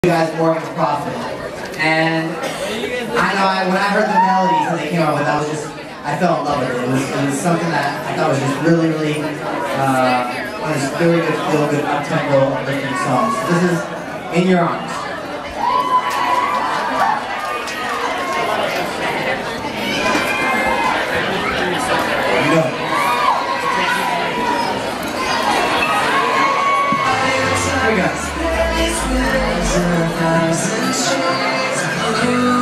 You guys more of a profit. And I know when I heard the melodies that they came up with, I fell in love with it. It was something that I thought was just really one of those very good, feel-good, up-tempo, uplifting songs. This is In Your Arms. Here we go.